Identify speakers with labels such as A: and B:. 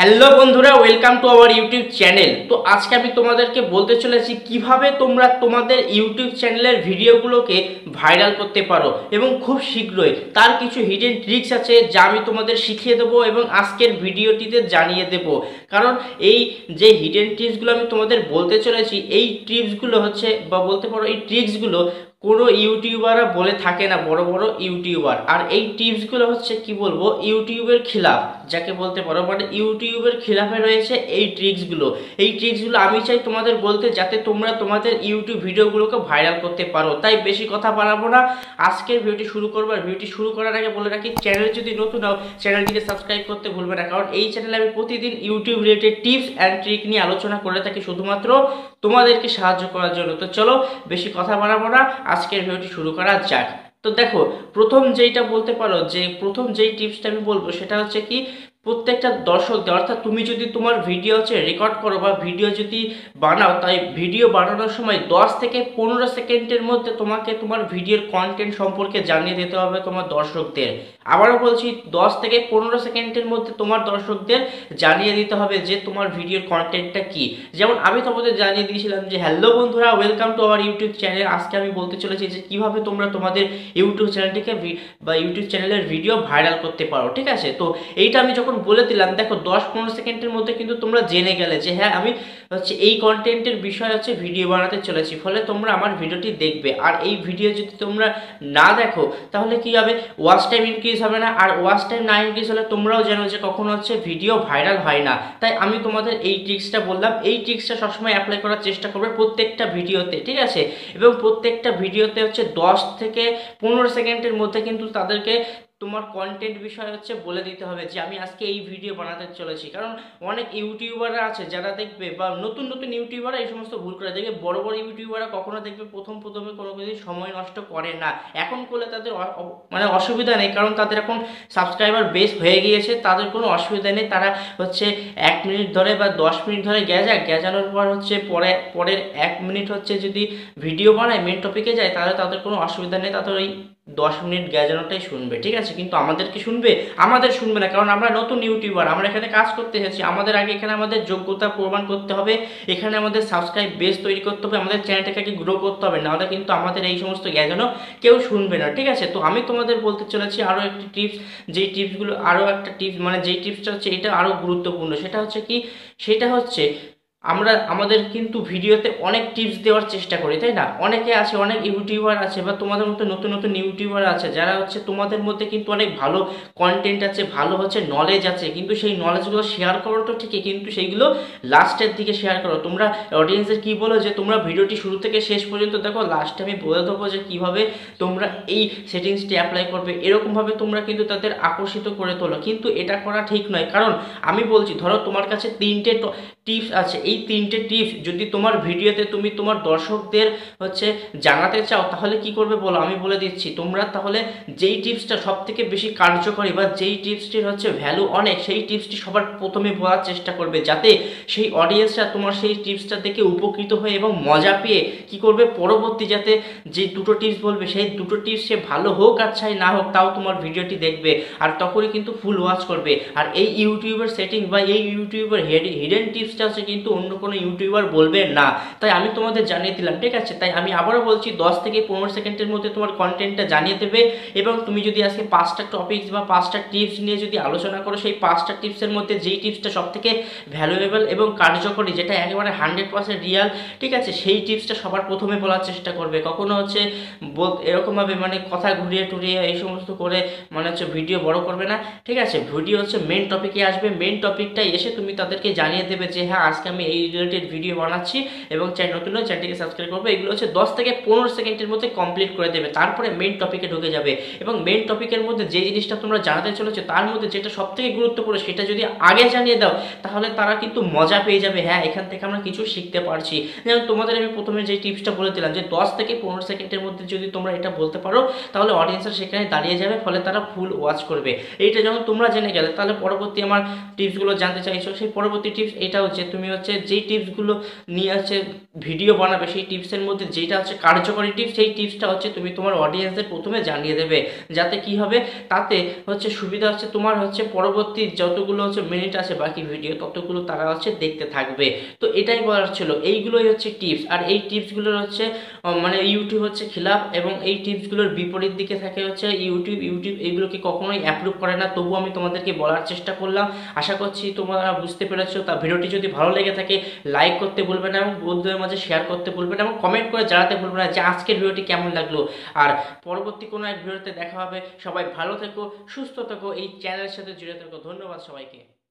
A: Hello বন্ধুরা, welcome to our YouTube channel. তো আজকে আমি তোমাদেরকে বলতে চলেছি কিভাবে তোমরা তোমাদের ইউটিউব চ্যানেলের ভিডিওগুলোকে ভাইরাল করতে পারো এবং খুব শীঘ্রই তার কিছু হিডেন ট্রিক্স আছে যা আমি তোমাদের শিখিয়ে দেবো এবং আজকের ভিডিওটিতে জানিয়ে দেব। কারণ এই যে হিডেন ট্রিক্সগুলো আমি তোমাদের বলতে চলেছি, এই ট্রিক্সগুলো হচ্ছে বা বলতে পারো এই ট্রিক্সগুলো কোনো ইউটিউবাররা বলে থাকে না, বড় বড় ইউটিউবার। আর এই টিপসগুলো হচ্ছে কি বলবো, ইউটিউবের খিলাফ যাকে বলতে পারো, মানে ইউটিউবের খিলাফে রয়েছে এই ট্রিক্সগুলো। এই ট্রিক্সগুলো আমি চাই তোমাদের বলতে, যাতে তোমরা তোমাদের ইউটিউব ভিডিওগুলোকে ভাইরাল করতে পারো। তাই বেশি কথা বাড়াবো না, আজকের ভিডিওটি শুরু করবো। আর ভিডিওটি শুরু করার আগে বলে রাখি, চ্যানেল যদি নতুন হও চ্যানেলটিকে সাবস্ক্রাইব করতে ভুলবে না, কারণ এই চ্যানেলে আমি প্রতিদিন YouTube related tips and trick নিয়ে আলোচনা করে থাকি, শুধুমাত্র তোমাদেরকে সাহায্য করার জন্য। তো চলো বেশি কথা বাড়াবো না, আজকের ভিডিওটি শুরু করা যাক। তো দেখো, প্রথম যেইটা বলতে পারো, যে প্রথম যেই টিপসটা আমি বলবো সেটা হচ্ছে কি, প্রত্যেকটা দর্শকদের, অর্থাৎ তুমি যদি তোমার ভিডিও হচ্ছে রেকর্ড করো বা ভিডিও যদি বানাও, তাই ভিডিও বানানোর সময় 10 থেকে 15 সেকেন্ডের মধ্যে তোমাকে তোমার ভিডিওর কন্টেন্ট সম্পর্কে জানিয়ে দিতে হবে তোমার দর্শকদের। আবারও বলছি, 10 থেকে 15 সেকেন্ডের মধ্যে তোমার দর্শকদের জানিয়ে দিতে হবে যে তোমার ভিডিওর কন্টেন্টটা কি। যেমন আমি তোমাদের জানিয়ে দিয়েছিলাম যে হ্যালো বন্ধুরা, welcome to our YouTube channel. আজকে আমি বলতে চলেছি যে কিভাবে তোমরা তোমাদের ইউটিউব চ্যানেলটিকে বা ইউটিউব চ্যানেলের ভিডিও ভাইরাল করতে পারো। ঠিক আছে, তো এইটা আমি যখন বলে দিলাম, দেখো 10-15 সেকেন্ডের মধ্যে কিন্তু তোমরা জেনে গেলে যে হ্যাঁ, আমি হচ্ছে এই কন্টেন্টের বিষয় হচ্ছে ভিডিও বানাতে চলেছি, ফলে তোমরা আমার ভিডিওটি দেখবে। আর এই ভিডিও যদি তোমরা না দেখো তাহলে কি হবে, ওয়াচ টাইম ইনক্রিজ হবে না। আর ওয়াচ টাইম না ইনক্রিজ হলে তোমরাও জানো যে কখনো হচ্ছে ভিডিও ভাইরাল হয় না। তাই আমি তোমাদের এই ট্রিক্সটা বললাম, এই ট্রিক্সটা সবসময় অ্যাপ্লাই করার চেষ্টা করবে প্রত্যেকটা ভিডিওতে। ঠিক আছে, এবং প্রত্যেকটা ভিডিওতে হচ্ছে 10 থেকে 15 সেকেন্ডের মধ্যে কিন্তু তাদেরকে তোমার কন্টেন্ট বিষয় হচ্ছে বলে দিতে হবে যে আমি আজকে এই ভিডিও বানাতে চলেছি। কারণ অনেক ইউটিউবাররা আছে যারা দেখবে, বা নতুন নতুন ইউটিউবাররা এই সমস্ত ভুল করে দেখবে। বড় বড় ইউটিউবাররা কখনো দেখবে প্রথমে কোনো কিছু সময় নষ্ট করে না। এখন করলে তাদের মানে অসুবিধা নেই, কারণ তাদের এখন সাবস্ক্রাইবার বেস হয়ে গিয়েছে, তাদের কোনো অসুবিধা নেই। তারা হচ্ছে 1 মিনিট ধরে বা 10 মিনিট ধরে গেজানোর পর হচ্ছে পরের 1 মিনিট হচ্ছে যদি ভিডিও বানায়, মেন টপিকে যায়, তাহলে তাদের কোনো অসুবিধা নেই, তাদের ওই 10 মিনিট গ্যাজানোটাই শুনবে। ঠিক আছে, কিন্তু আমাদের কি শুনবে? আমাদের শুনবে না, কারণ আমরা নতুন ইউটিউবার, আমরা এখানে কাজ করতে এসেছি। আমাদের আগে এখানে আমাদের যোগ্যতা প্রমাণ করতে হবে, এখানে আমাদের সাবস্ক্রাইব বেস তৈরি করতে হবে, আমাদের চ্যানেলটাকে গ্রো করতে হবে, নাহলে কিন্তু আমাদের এই সমস্ত গ্যাজানো কেউ শুনবে না। ঠিক আছে, তো আমি তোমাদের বলতে চলেছি আরও একটি টিপস, যেই টিপসগুলো আরও একটা টিপস, মানে যেই টিপসটা হচ্ছে এটা আরও গুরুত্বপূর্ণ। সেটা হচ্ছে কি, সেটা হচ্ছে আমাদের কিন্তু ভিডিওতে অনেক টিপস দেওয়ার চেষ্টা করি, তাই না? অনেকে আছে, অনেক ইউটিউবার আছে, বা তোমাদের মতো নতুন নতুন ইউটিউবার আছে যারা হচ্ছে তোমাদের মধ্যে কিন্তু অনেক ভালো কন্টেন্ট আছে, ভালো হচ্ছে নলেজ আছে, কিন্তু সেই নলেজগুলো শেয়ার করো তো ঠিকই, কিন্তু সেইগুলো লাস্টের দিকে শেয়ার করো। তোমরা অডিয়েন্সের কি বলো যে তোমরা ভিডিওটি শুরু থেকে শেষ পর্যন্ত দেখো, লাস্টে আমি বলে দেবো যে কীভাবে তোমরা এই সেটিংসটি অ্যাপ্লাই করবে। এরকমভাবে তোমরা কিন্তু তাদের আকর্ষিত করে তোলো, কিন্তু এটা করা ঠিক নয়। কারণ আমি বলছি, ধরো তোমার কাছে 3টে টিপস আছে, এই 3টে টিপস যদি তোমার ভিডিওতে তুমি তোমার দর্শকদের হচ্ছে জানাতে চাও, তাহলে কি করবে বলো, আমি বলে দিচ্ছি। তোমরা তাহলে যেই টিপসটা সব থেকে বেশি কার্যকরী বা যেই টিপসটির হচ্ছে ভ্যালু অনেক, সেই টিপসটি সবার প্রথমে বলার চেষ্টা করবে, যাতে সেই অডিয়েন্সরা তোমার সেই টিপসটা দেখে উপকৃত হয়ে এবং মজা পেয়ে কি করবে, পরবর্তী যাতে যে দুটো টিপস বলবে সেই দুটো টিপস সে ভালো হোক আর চাই না হোক, তাও তোমার ভিডিওটি দেখবে, আর তখনই কিন্তু ফুল ওয়াচ করবে। আর এই ইউটিউবের সেটিং বা এই ইউটিউবের হিডেন টিপসটা হচ্ছে কিন্তু অন্য কোনো ইউটিউবার বলবে না। তাই আমি তোমাদের জানিয়ে দিলাম। ঠিক আছে, তাই আমি আবারও বলছি, 10 থেকে 15 সেকেন্ডের মধ্যে তোমার কন্টেন্টটা জানিয়ে দেবে। এবং তুমি যদি আজকে 5টা টপিকস বা 5টা টিপস নিয়ে যদি আলোচনা করো, সেই 5টা টিপসের মধ্যে যেই টিপসটা সব থেকে ভ্যালুয়েবল এবং কার্যকরী, যেটা একেবারে 100% রিয়াল, ঠিক আছে, সেই টিপসটা সবার প্রথমে বলার চেষ্টা করবে। কখনো হচ্ছে এরকমভাবে মানে কথা ঘুরিয়ে টুরিয়ে এই সমস্ত করে মানে হচ্ছে ভিডিও বড় করবে না। ঠিক আছে, ভিডিও হচ্ছে মেন টপিকে আসবে, মেন টপিকটাই এসে তুমি তাদেরকে জানিয়ে দেবে যে হ্যাঁ, আজকে আমি এই রিলেটেড ভিডিও বানাচ্ছি এবং নতুন চ্যানেলটিকে সাবস্ক্রাইব করবে। এগুলো হচ্ছে 10 থেকে 15 সেকেন্ডের মধ্যে কমপ্লিট করে দেবে, তারপরে মেন টপিকে ঢুকে যাবে। এবং মেন টপিকের মধ্যে যে জিনিসটা তোমরা জানাতে চলেছো, তার মধ্যে যেটা সব থেকে গুরুত্বপূর্ণ, সেটা যদি আগে জানিয়ে দাও, তাহলে তারা কিন্তু মজা পেয়ে যাবে। হ্যাঁ, এখান থেকে আমরা কিছু শিখতে পারছি। যেমন তোমাদের আমি প্রথমে যে টিপসটা বলে দিলাম, যে 10 থেকে 15 সেকেন্ডের মধ্যে যদি তোমরা এটা বলতে পারো, তাহলে অডিয়েন্সরা সেখানে দাঁড়িয়ে যাবে, ফলে তারা ফুল ওয়াচ করবে। এইটা যখন তোমরা জেনে গেলে, তাহলে পরবর্তী আমার টিপসগুলো জানতে চাইছো, সেই পরবর্তী টিপস এটাও হচ্ছে তুমি হচ্ছে যেই টিপসগুলো নিয়ে হচ্ছে ভিডিও বানাবে সেই টিপসের মধ্যে যেটা হচ্ছে কার্যকরী টিপস, সেই টিপসটা হচ্ছে তুমি তোমার অডিয়েন্সদের প্রথমে জানিয়ে দেবে, যাতে কি হবে তাতে হচ্ছে সুবিধা হচ্ছে তোমার হচ্ছে পরবর্তী যতগুলো হচ্ছে মিনিট আছে বাকি ভিডিও ততগুলো তারা হচ্ছে দেখতে থাকবে। তো এটাই বলার ছিল, এইগুলোই হচ্ছে টিপস। আর এই টিপসগুলোর হচ্ছে মানে ইউটিউব হচ্ছে খিলাফ, এবং এই টিপসগুলোর বিপরীত দিকে থাকে হচ্ছে ইউটিউব এইগুলোকে কখনোই অ্যাপ্রুভ করে না। তবুও আমি তোমাদেরকে বলার চেষ্টা করলাম, আশা করছি তোমরা বুঝতে পেরেছো। তা ভিডিওটি যদি ভালো লেগে থাকে লাইক করতে ভুলবে না, এবং বন্ধুদের মাঝে শেয়ার করতে ভুলবে না, এবং কমেন্ট করে জানাতে ভুলবে না যে আজকের ভিডিওটি কেমন লাগলো। আর পরবর্তী কোনো এক ভিডিওতে দেখা হবে। সবাই ভালো থেকো, সুস্থ থেকো, এই চ্যানেলের সাথে জুড়ে থেকো। ধন্যবাদ সবাইকে।